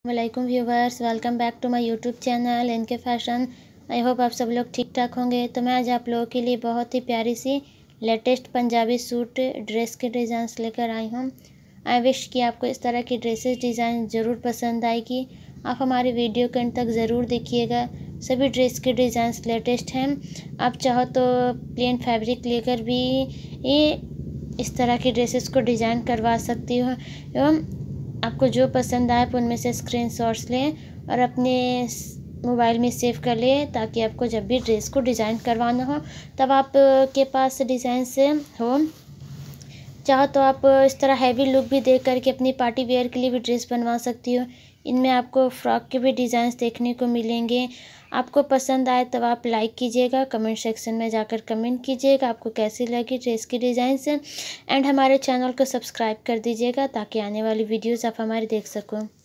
वालेकुम viewers, welcome back to my YouTube channel इनके fashion. I hope आप सब लोग ठीक ठाक होंगे। तो मैं आज आप लोगों के लिए बहुत ही प्यारी सी लेटेस्ट पंजाबी सूट ड्रेस के डिज़ाइंस लेकर आई हूँ। आई विश कि आपको इस तरह की ड्रेसेस डिज़ाइन ज़रूर पसंद आएगी। आप हमारी वीडियो के अंत तक ज़रूर देखिएगा। सभी ड्रेस के डिज़ाइंस लेटेस्ट हैं। आप चाहो तो प्लेन फैब्रिक लेकर भी ये इस तरह की ड्रेसेस को डिज़ाइन करवा सकती हो एवं आपको जो पसंद आए आप उनमें से स्क्रीनशॉट्स लें और अपने मोबाइल में सेव कर लें, ताकि आपको जब भी ड्रेस को डिज़ाइन करवाना हो तब आप के पास डिज़ाइन से हो। चाहो तो आप इस तरह हैवी लुक भी दे करके अपनी पार्टी वेयर के लिए भी ड्रेस बनवा सकती हो। इनमें आपको फ्रॉक के भी डिज़ाइंस देखने को मिलेंगे। आपको पसंद आए तब आप लाइक कीजिएगा, कमेंट सेक्शन में जाकर कमेंट कीजिएगा आपको कैसी लगी ड्रेस की डिज़ाइंस। एंड हमारे चैनल को सब्सक्राइब कर दीजिएगा ताकि आने वाली वीडियोस आप हमारी देख सको।